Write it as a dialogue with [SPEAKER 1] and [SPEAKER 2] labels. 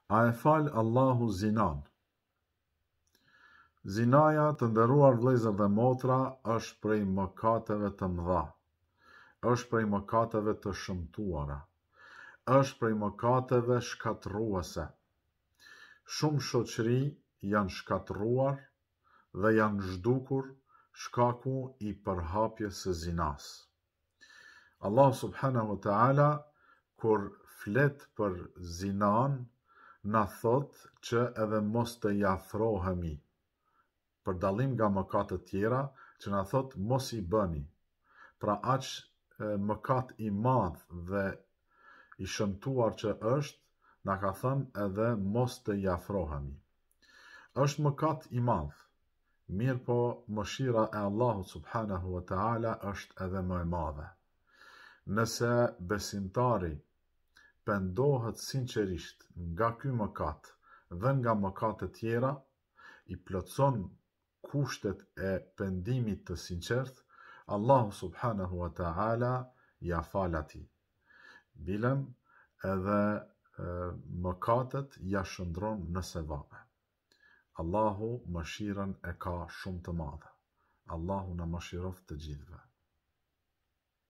[SPEAKER 1] A e fal Allahu zinan? Zinaja, të nderuar vëllezër dhe motra, është prej mëkateve të mëdha, është prej mëkateve të shëmtuara, është prej mëkateve shkatërruese. Shumë shoqëri janë shkatërruar dhe janë zhdukur shkaku i përhapjes së zinas. Allah subhanahu wa ta'ala, kur flet për zinan, na thot që edhe mos të jafrohemi, për dallim nga mëkatet tjera që na thot mos i bëni. Pra aq mëkat i madh dhe i shëmtuar që është, na ka thënë edhe mos të jafrohemi. Është mëkat i madh, mirë po mëshira e Allahut subhanahu wa ta'ala është edhe më e madhe. Nëse besimtari pendohet sinqerisht nga ky mëkat dhe nga mëkatet tjera, i plotson kushtet e pendimit të sinqert, Allahu subhanahu wa ta'ala ja fal atij. Bilem edhe mëkatet ja shndron në sevape. Allahu mëshirën e ka shumë të madhe. Allahu na mëshiroft të gjithëve.